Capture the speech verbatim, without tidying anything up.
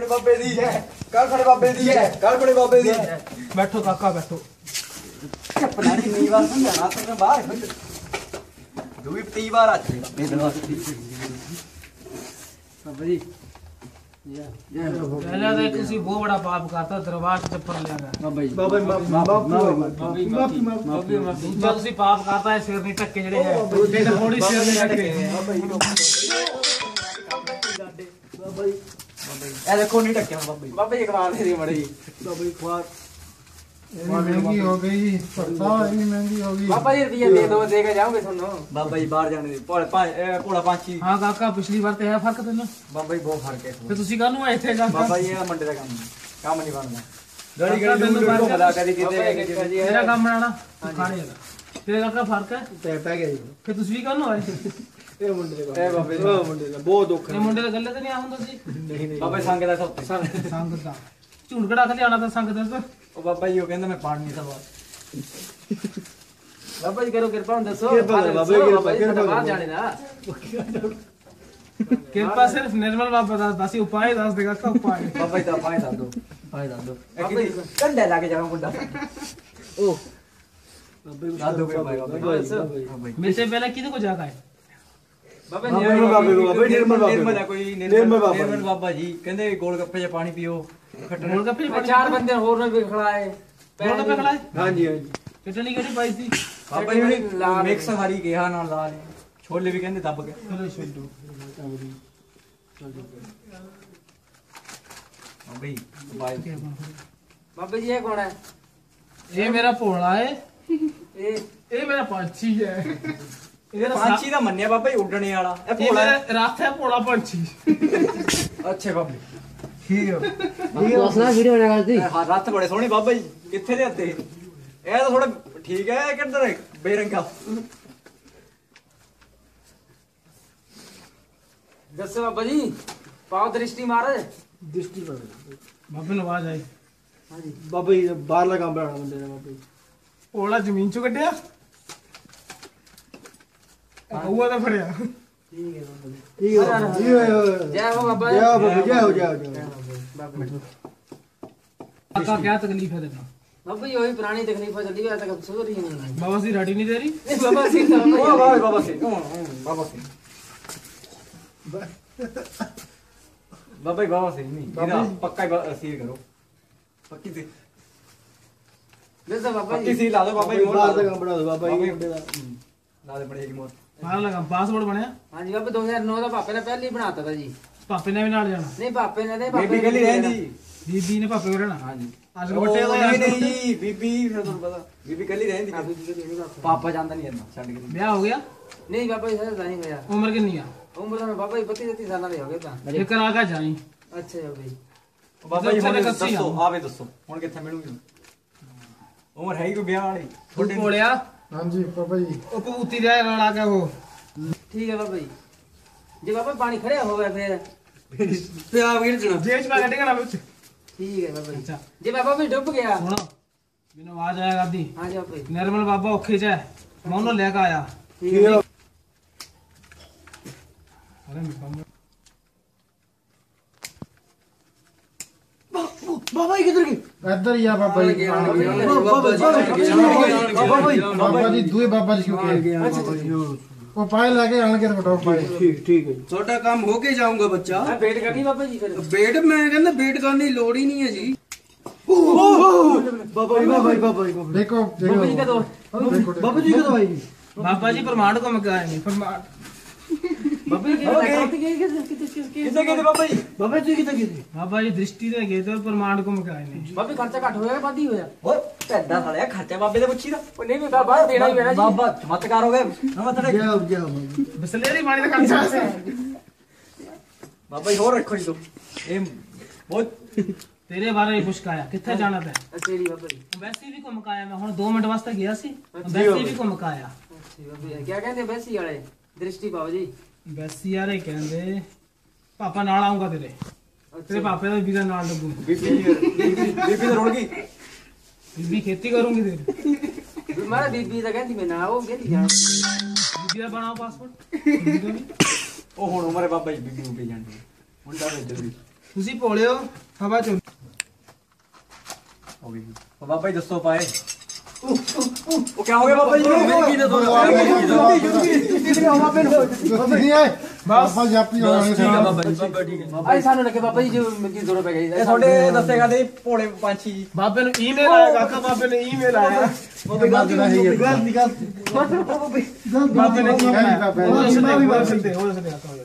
बाबे दी कल खड़े बाबे दी कल खड़े बाबे दी बैठो काका बैठो चपना नहीं नहीं बात समझाना तुमने बाहर दो भी तीन बार आ चुके बाबा जी पहले तो किसी बहुत बड़ा पाप करता दरबार से चप्पल ले गया बाबा जी बाबा माफी माफी माफी दूसरा किसी पाप करता है सिर नहीं टक्के जड़े हैं तेरे थोड़ी सिर नहीं टक्के बाबा जी बाबा जी ए देखो नहीं टक्के बाबा जी बाबा जी अखबार दे मड़ी बाबा जी अखबार महंगी हो गई पता इतनी महंगी हो गई बाबा जी रुपया दे दो देके जाओगे सुनो बाबा जी बाहर जाने दे पोड़ा पांच पोड़ा पांची हां काका पिछली बार ते है फर्क तेन बाबा जी बहुत फर्क है ਤੇ ਤੁਸੀਂ ਕਾਹਨੂੰ ਆਏ ਇੱਥੇ ਕਾਕਾ बाबा जी ये मंडे का काम काम नहीं बनना गड़ी गड़ी दूर दूर घुमदा करी किते ਤੇਰਾ ਕੰਮ ਬਣਾਣਾ ਖਾਣੇ ਦਾ ਤੇਰੇ ਕਾਕਾ ਫਰਕ ਹੈ ਤੇ ਪੈ ਗਿਆ ਜੀ ਕਿ ਤੁਸੀਂ ਵੀ ਕਾਹਨੂੰ ਆਏ ਇਹ ਮੁੰਡੇ ਦੇ ए बाबे ਉਹ ਮੁੰਡੇ ਦਾ ਬਹੁਤ ਦੁੱਖ ਇਹ ਮੁੰਡੇ ਦੇ ਗੱਲੇ ਤੇ ਨਹੀਂ ਆ ਹੁੰਦਾ ਸੀ ਨਹੀਂ ਨਹੀਂ बाबा संग दा सब ਸੰਗ ਦਾ ਝੂਠ ਕਢਾ ਕੇ ਲਿਆਣਾ ਤਾਂ ਸੰਗ ਦੇ ਤੋਂ ओ बाबा जी वो कहंदा मैं पानी नहीं सवा ਬਾਬਾ ਜੀ ਕਰੋ ਕਿਰਪਾ ਹੁਣ ਦੱਸੋ ਕਿਰਪਾ ਬਾਬਾ ਜੀ ਕਿਰਪਾ ਬਾਹਰ ਜਾਣੇ ਦਾ ਕਿਰਪਾ ਸਿਰਫ ਨਿਰਮਲ ਬਾਬਾ ਦਾ ਦੱਸੀ ਉਪਾਏ ਦੱਸ ਦੇਗਾ ਕਾ ਉਪਾਏ बाबा जी दा पाए दा दो पाए दा दो कंडे लाके जाओ मुंडा ओ दादू पे भाई बाबा मेरे से पहले किधर को जागा है बाबा निर्मल बाबा को बाबा निर्मल बाबा निर्मल कोई निर्मल बाबा निर्मल बाबा जी कहंदे गोलगप्पे च पानी पियो गोलगप्पे चार बंदे होर ने भी खड़ाए गोलगप्पे खड़ाए हाँ जी हाँ जी चटनी केड़ी पाई थी बाबा जी मिक्स हरी किया ना लाल छोले भी कहंदे दब के चलो छोटू बाबा जी बाय बाबा जी ये कौन है ये मेरा भोला है ये ये मेरा पंछी है इधर पांची दा मन्निया बाबा जी उड़ने वाला ए ये भोला मेरा रात है भोला पंछी अच्छे बाबा ठीक है असला वीडियो बना करती हां रात बड़े सोहने बाबा जी किथे दे हत्ते ए तो थोड़ा ठीक है किधर है बेरंगा दस बाबा जी पाव दृष्टि मारे दृष्टि पर बाबे ਨੂੰ आवाज आई हां जी बाबा जी बाहर का काम बनाना बंदे ने बाबा जी ਭੋਲਾ ਜ਼ਮੀਨ ਚੋਂ ਕੱਢਿਆ ਕਊਆ ਤਾਂ ਫੜਿਆ ठीक है बाबा जी ठीक है जी जय हो बाबा जय हो बाबा जय हो जय हो जय हो ਕਾਕਾ ਕੀ ਤਕਲੀਫ ਹੈ ਤੈਨੂੰ बाबा जी वही पुरानी तकलीफ चली है तक सुधर ही नहीं ਬਾਬਾ ਸੀ ਰਾਟੀ ਨਹੀਂ ਦੇ ਰਹੀ बाबा जी ओ बाबा बाबा से बाबा से बाबा जी बाबा से नहीं इधर पक्का ही सील करो पक्की सी दस बाबा पक्की जी सी ला दो बाबा जी मोर बाहर का काम बना दो बाबा जी मुंडे दा ला दे बड़े की मोर ਬਾਹਰ ਲਗਾ ਪਾਸਵਰਡ ਬਣਿਆ हां जी बाबा दो हज़ार नौ का पापे ने पहले ही बनाता था जी ਪਾਪੇ ने ਵੀ ਨਾਲ ਜਾਣਾ नहीं पापे ने नहीं बेबी गली रहंदी ਬੀਬੀ ਨੇ ਪਾਪੇ ਕੋਲ ਰਹਿਣਾ हां जी ਅੱਜ ਵੱਟੇ ਦਾ नहीं नहीं जी बीबी फिर ਤੁਹਾਨੂੰ ਪਤਾ बीबी गली रहंदी पापा ਜਾਂਦਾ ਨਹੀਂ ਇੰਨਾ ਛੱਡ ਕੇ ਵਿਆਹ ਹੋ ਗਿਆ नहीं बाबा जी सर नहीं गया ਉਮਰ ਕਿੰਨੀ ਆ उम्र तो बाबा जी बत्तीस तैंतीस साल के हो गए था ਇਹ ਕਰਾ ਕੇ ਜਾਈ अच्छा बाबा जी ਬਾਬਾ ਜੀ ਹੁਣ ਉੱਥੇ ਕੱਸੀ ਦੱਸੋ ਆ। ਆਵੇ ਦੱਸੋ ਹੁਣ ਕਿੱਥੇ ਮਿਲੂਗੀ ਉਮਰ ਹੈ ਹੀ ਕੋਈ ਵਿਆਹ ਵਾਲੀ ਤੂੰ ਭੋਲਿਆ हाँ जी बाबा जी ਉਹ ਕਬੂਤੀ ਦਾ ਰਲਾ ਕੇ ਉਹ ठीक है बाबा जी जी बाबा पानी खड़े हो गए फिर पे आप गिर जाना ਜੇਬ ਚ ਪਾ ਕੱਢੇਗਾ ਨਾ ਵਿੱਚ ठीक है बाबा जी ਅੱਛਾ जी बाबा भी डूब गया ਹੁਣ ਮੈਨੂੰ ਆਵਾਜ਼ ਆਇਆ ਕਰਦੀ हाँ जी बाबा जी ਨਿਰਮਲ ਬਾਬਾ ਔਖੇ ਚ ਹੈ ਮੈਂ ਉਹਨੂੰ ਲੈ ਕੇ ਆਇਆ ठीक है ਅਰੇ ਮੈਂ बाबा जी किधर गए इधर ही आ बाबा जी बाबा जी बाबा जी दुए बाबा जी क्यों गए वो पाए लाके आन के फटाओ पाए ठीक ठीक है छोटा काम होके जाऊंगा बच्चा मैं वेट करनी बाबा जी फिर बेट मैं कहना बेट करने की लोड़ ही नहीं है जी बाबा जी बाबा जी बाबा जी देखो बाबा जी का देखो दो बाबा जी का दवाई ਬਾਬਾ ਜੀ ਪ੍ਰਮਾਣ ਘੁੰਮ ਕੇ ਆਏ ਨੇ ਪ੍ਰਮਾਣ बाबा जी क्या किस किस किस ਕਿੱਥੇ ਗਏ ਬਾਬਾ ਜੀ बाबा जी किधर गए ਬਾਬਾ ਜੀ ਦ੍ਰਿਸ਼ਟੀ ਦੇ ਗਏ ਤੇ ਪ੍ਰਮਾਣ ਘੁੰਮ ਕੇ ਆਏ ਨੇ बाबा खर्चा घट होया बंद ही होया ਓਏ ਪੈਦਾ ਸਾਲਿਆ ਖਰਚਾ ਬਾਬੇ ਦੇ ਪੁੱਛੀ ਦਾ ਉਹ ਨਹੀਂ ਵੀ ਬਾਬਾ ਦੇਣਾ ਹੀ ਪੈਣਾ ਜੀ ਬਾਬਾ ਚਮਤਕਾਰ ਹੋ ਗਏ ਨਵਾਂ ਤੜੇ जय हो जय हो ਬਸਲੇਰੀ ਪਾਣੀ ਦਾ ਖਰਚਾ ਬਾਬਾ ਜੀ ਹੋਰ ਰੱਖੋ ਜੀ ਤੋ ਇਹ ਬਹੁਤ ਤੇਰੇ ਬਾਰੇ ਪੁੱਛ ਕੇ ਆਇਆ ਕਿੱਥੇ ਜਾਣਾ ਤੈ ਅੱਛਾ ਜੀ ਬਾਬਾ ਜੀ ਵੈਸੇ ਵੀ ਘੁੰਮ ਕੇ ਆਇਆ ਮੈਂ ਹੁਣ ਦੋ ਮਿੰਟ ਵਾਸਤੇ ਗਿਆ ਸੀ ਵੈਸੇ ਵੀ ਘੁੰਮ ਕੇ ਆਇਆ ਅੱਛਾ ਬਾਬਾ ਜੀ ਕੀ ਕਹਿੰਦੇ ਬੈਸੀ ਵਾਲੇ ਦ੍ਰਿਸ਼ਟੀ ਬਾਬਾ ਜੀ ਵੈਸੀ ਯਾਰੇ ਕਹਿੰਦੇ ਪਾਪਾ ਨਾਲ ਆਉਂਗਾ ਤੇਰੇ ਤੇਰੇ ਪਾਪੇ ਦਾ ਵੀਜ਼ਾ ਨਾਲ ਲੱਗੂ ਬੀਬੀ ਬੀਬੀ ਬੀਬੀ ਤਾਂ ਰੁੜ ਗਈ ਬੀਬੀ ਖੇਤੀ ਕਰੂੰਗੀ ਤੇਰੀ ਮਾਰਾ ਬੀਬੀ ਦਾ ਕਹਿੰਦੀ ਮੈਂ ਨਾ ਉਹ ਕਹਿੰਦੀ ਜਾਣ ਬੀਬੀ ਦਾ ਬਣਾਓ ਪਾਸਪੋਰਟ ਉਹ ਹੁਣ ਉਮਰੇ ਬਾਬਾ ਜੀ ਬੀਬੀ ਨੂੰ ਪੇ ਜਾਂਦੀ ਮੁੰਡਾ ਵੇ ਜਲਦੀ ਤੁਸੀਂ ਭੋਲਿਓ ਹਵਾ ਚ ਹੋ ਗਈ ਬਾਬਾ ਜੀ ਦੱਸੋ ਪਾਏ ਉਹ ਕੀ ਹੋ ਗਿਆ ਬਾਬਾ ਜੀ ਮੇਰੀ ਕੀ ਦੱਸੋ ਨਹੀਂ ਆਏ ਬਾਬਾ ਜਾਪੀ ਆਉਣੇ ਠੀਕ ਹੈ ਬਾਬਾ ਜੀ ਬਾਬਾ ਠੀਕ ਹੈ ਆਈ ਸਾਨੂੰ ਲੱਗੇ ਬਾਬਾ ਜੀ ਜੋ ਮਿੱਟੀ ਦੋ ਰੁਪਏ ਗਈ ਇਹ ਤੁਹਾਡੇ ਦੱਸੇਗਾ ਦੇ ਭੋਲੇ ਪੰਛੀ ਜੀ ਬਾਬੇ ਨੂੰ ਈਮੇਲ ਆਇਆ ਕਾਕਾ ਬਾਬੇ ਨੇ ਈਮੇਲ ਆਇਆ ਬਾਬੇ ਗਲਤੀ ਗਲਤੀ ਗਲਤੀ ਬਾਬੇ ਨੇ ਈਮੇਲ ਆਇਆ ਹੋ ਸਕਦੇ ਹੋ ਸਕਦੇ